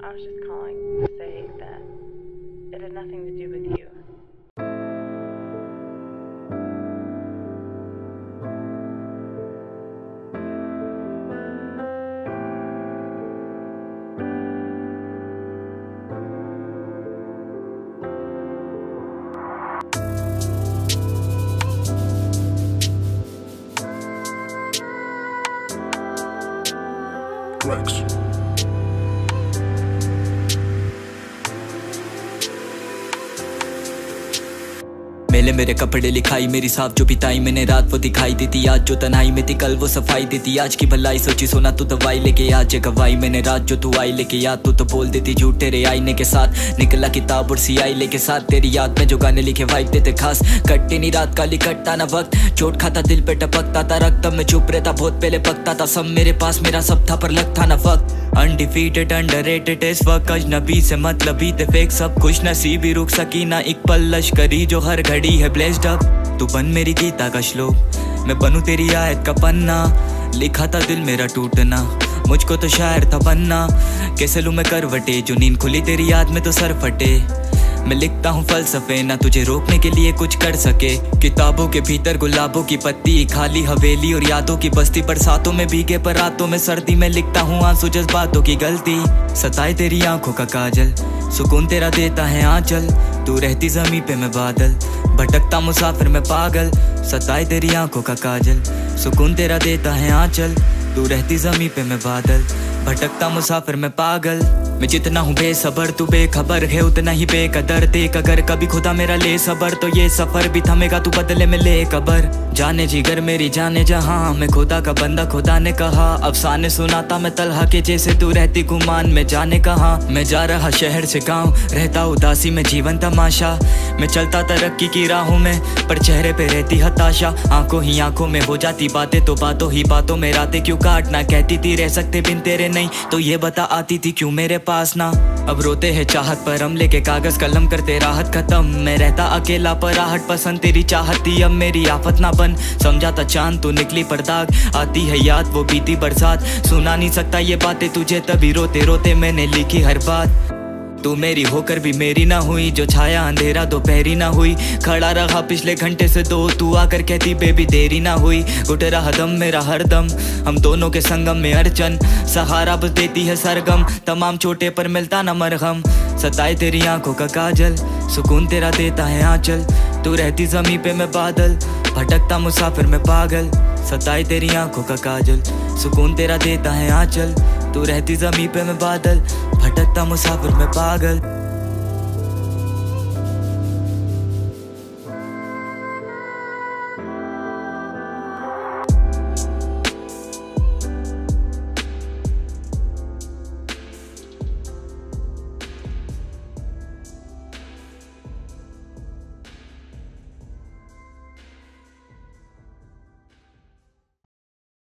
I was just calling to say that it had nothing to do with you. Rex. मेले मेरे कपड़े लिखाई मेरी साफ जो बिताई मैंने रात वो दिखाई देती आज जो तन्हाई में थी कल वो सफाई देती आज की भलाई सोची सोना तू दवाई लेके आज ये गवाई मैंने रात जो तू आई लेके याद तू तो बोल देती झूठ तेरे आईने के साथ निकला किताब और सियाई लेके साथ तेरी याद में जो गाने लिखे वाइब देते खास कटती नहीं रात काली कटता ना वक्त चोट खाता दिल पे टपकता था रक्त में चुप रहता बहुत पहले पकता था सब मेरे पास मेरा सब था पर लगता ना वक्त अनडिफीटेड अंडररेटेड इस वक्त अजनबी से मतलबी थे फेक सब खुश नसीबी रुक सकी ना एक पल लश्करी जो हर घड़ी है ब्लेस्ड अप तू बन मेरी गीता का श्लोक मैं बनूं तेरी आयत का पन्ना लिखा था दिल मेरा टूटना मुझको तो शायर था बनना कैसे लूं मैं करवटे जो नींद खुली तेरी याद में तो सर फटे मैं लिखता हूँ फलसफे ना तुझे रोकने के लिए कुछ कर सके किताबों के भीतर गुलाबों की पत्ती खाली हवेली और यादों की बस्ती बरसातों में भीगे पर रातों में सर्दी में लिखता हूँ आंसू जज्बातों की गलती सताए तेरी आंखों का काजल सुकून तेरा देता है आंचल तू रहती जमीन पे मैं बादल भटकता मुसाफिर में पागल सताए तेरी आंखों का काजल सुकून तेरा देता है आंचल तू रहती जमीन पे मैं बादल भटकता मुसाफिर में पागल मैं जितना हूँ बेसबर तू बेखबर है उतना ही बेकदर देख अगर कभी खुदा मेरा ले सबर तो ये सफर भी थमेगा तू बदले में ले कबर जाने जिगर मेरी जाने जहाँ मैं खुदा का बंदा खुदा ने कहा अफसाने सुनाता मैं तलहा के जैसे तू रहती गुमान में जाने कहाँ मैं जा रहा शहर से गाँव रहता उदासी में जीवन तमाशा मैं चलता तरक्की की राहों में पर चेहरे पे रहती हताशा आंखों ही आंखों में हो जाती बातें तो बातों ही बातों में रातें क्यों काटना कहती थी रह सकते बिन तेरे नहीं तो ये बता आती थी क्यों मेरे पास ना अब रोते हैं चाहत पर हम लेके कागज कलम करते राहत खत्म मैं रहता अकेला पर आहट पसंद तेरी चाहती अब मेरी आफत ना बन समझाता चांद तो निकली पर दाग आती है याद वो बीती बरसात सुना नहीं सकता ये बातें तुझे तभी रोते रोते मैंने लिखी हर बात तू मेरी होकर भी मेरी ना हुई जो छाया अंधेरा दोपहरी ना हुई खड़ा रहा पिछले घंटे से दो तू आकर कहती बेबी देरी ना हुई घुट रहा दम मेरा हर दम हम दोनों के संगम में अर्चन सहारा बस देती है सरगम तमाम चोटे पर मिलता ना मरहम सताए तेरी आंखों का काजल सुकून तेरा देता है आंचल तू रहती जमीन पे मैं बादल भटकता मुसाफिर में पागल सताए तेरी आंखों का काजल सुकून तेरा देता है आंचल तू रहती जमीन पे मैं बादल भटकता मुसाफिर में पागल।